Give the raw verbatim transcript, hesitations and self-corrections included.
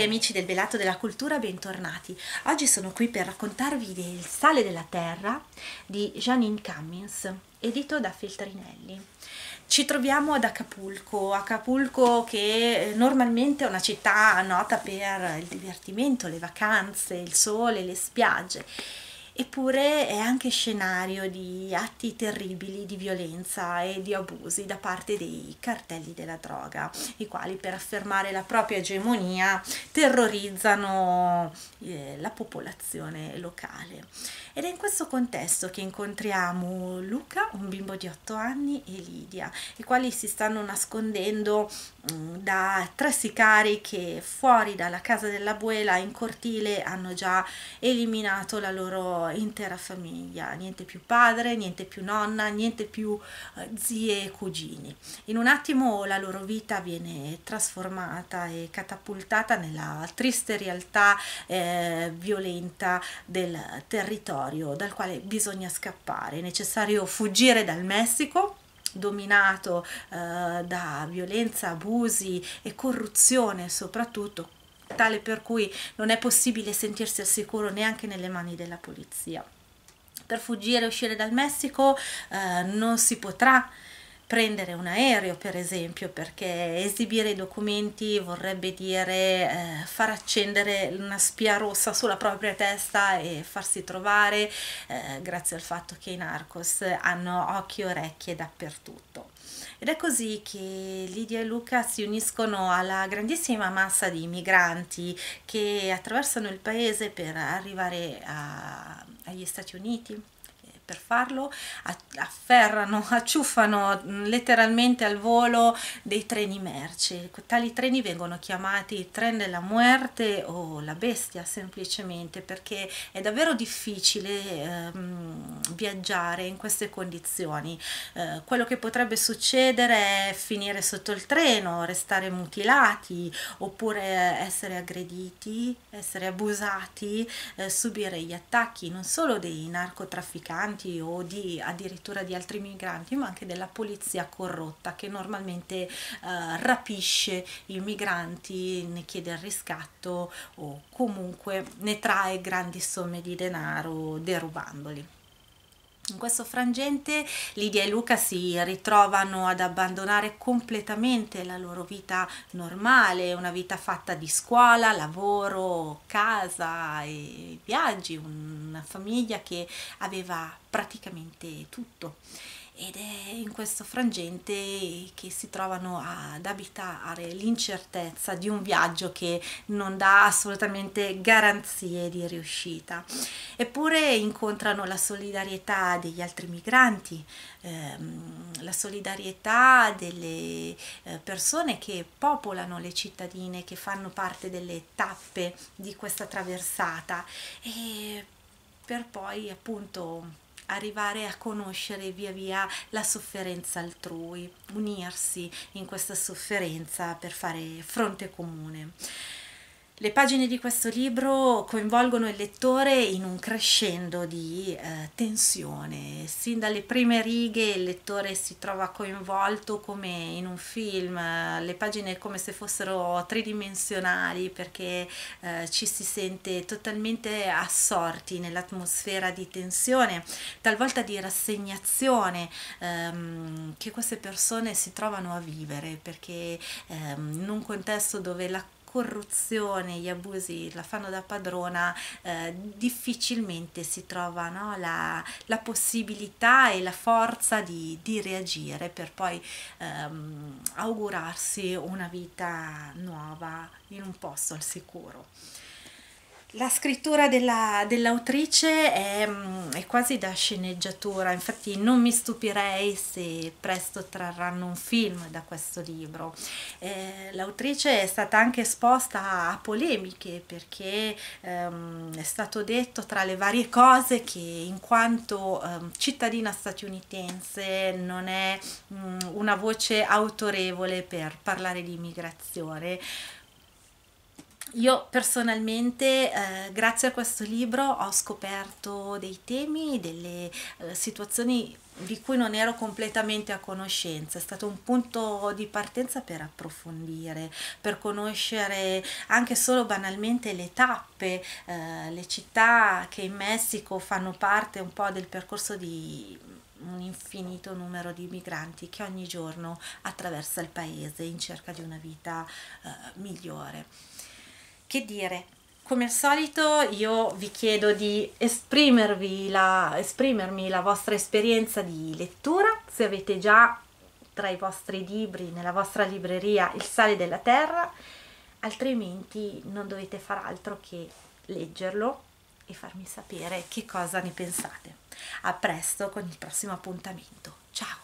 amici del Velato della Cultura, bentornati. Oggi sono qui per raccontarvi del Sale della Terra di Jeanine Cummins, edito da Feltrinelli. Ci troviamo ad Acapulco, Acapulco che normalmente è una città nota per il divertimento, le vacanze, il sole, le spiagge. Eppure è anche scenario di atti terribili di violenza e di abusi da parte dei cartelli della droga, i quali per affermare la propria egemonia terrorizzano eh, la popolazione locale. Ed è in questo contesto che incontriamo Luca, un bimbo di otto anni, e Lidia, i quali si stanno nascondendo mh, da tre sicari che fuori dalla casa dell'abuela in cortile hanno già eliminato la loro intera famiglia, niente più padre, niente più nonna, niente più eh, zie e cugini. In un attimo la loro vita viene trasformata e catapultata nella triste realtà eh, violenta del territorio dal quale bisogna scappare. È necessario fuggire dal Messico, dominato eh, da violenza, abusi e corruzione soprattutto, tale per cui non è possibile sentirsi al sicuro neanche nelle mani della polizia. Per fuggire e uscire dal Messico eh, non si potrà prendere un aereo, per esempio, perché esibire i documenti vorrebbe dire eh, far accendere una spia rossa sulla propria testa e farsi trovare eh, grazie al fatto che i narcos hanno occhi e orecchie dappertutto. Ed è così che Lidia e Luca si uniscono alla grandissima massa di migranti che attraversano il paese per arrivare a, agli Stati Uniti. Per farlo afferrano, acciuffano letteralmente al volo dei treni merci. Tali treni vengono chiamati tren della muerte o la bestia, semplicemente perché è davvero difficile ehm, viaggiare in queste condizioni. Eh, quello che potrebbe succedere è finire sotto il treno, restare mutilati oppure essere aggrediti, essere abusati, eh, subire gli attacchi non solo dei narcotrafficanti o di addirittura di altri migranti, ma anche della polizia corrotta che normalmente eh, rapisce i migranti, ne chiede il riscatto o comunque ne trae grandi somme di denaro derubandoli. In questo frangente Lidia e Luca si ritrovano ad abbandonare completamente la loro vita normale, una vita fatta di scuola, lavoro, casa e viaggi, una famiglia che aveva praticamente tutto. Ed è in questo frangente che si trovano ad abitare l'incertezza di un viaggio che non dà assolutamente garanzie di riuscita. Eppure incontrano la solidarietà degli altri migranti, ehm, la solidarietà delle eh, persone che popolano le cittadine, che fanno parte delle tappe di questa traversata, e per poi appunto arrivare a conoscere via via la sofferenza altrui, unirsi in questa sofferenza per fare fronte comune. Le pagine di questo libro coinvolgono il lettore in un crescendo di eh, tensione. Sin dalle prime righe il lettore si trova coinvolto come in un film, le pagine come se fossero tridimensionali perché eh, ci si sente totalmente assorti nell'atmosfera di tensione, talvolta di rassegnazione ehm, che queste persone si trovano a vivere, perché ehm, in un contesto dove la corruzione, gli abusi la fanno da padrona, eh, difficilmente si trova, no, la, la possibilità e la forza di, di reagire per poi ehm, augurarsi una vita nuova in un posto al sicuro. La scrittura della, dell'autrice è, è quasi da sceneggiatura, infatti non mi stupirei se presto trarranno un film da questo libro. Eh, l'autrice è stata anche esposta a polemiche perché ehm, è stato detto tra le varie cose che in quanto ehm, cittadina statunitense non è mh, una voce autorevole per parlare di immigrazione. Io personalmente, eh, grazie a questo libro, ho scoperto dei temi, delle eh, situazioni di cui non ero completamente a conoscenza. È stato un punto di partenza per approfondire, per conoscere anche solo banalmente le tappe, eh, le città che in Messico fanno parte un po' del percorso di un infinito numero di migranti che ogni giorno attraversa il paese in cerca di una vita eh, migliore. Che dire, come al solito io vi chiedo di esprimervi la, esprimermi la vostra esperienza di lettura, se avete già tra i vostri libri, nella vostra libreria, Il sale della terra, altrimenti non dovete far altro che leggerlo e farmi sapere che cosa ne pensate. A presto con il prossimo appuntamento. Ciao!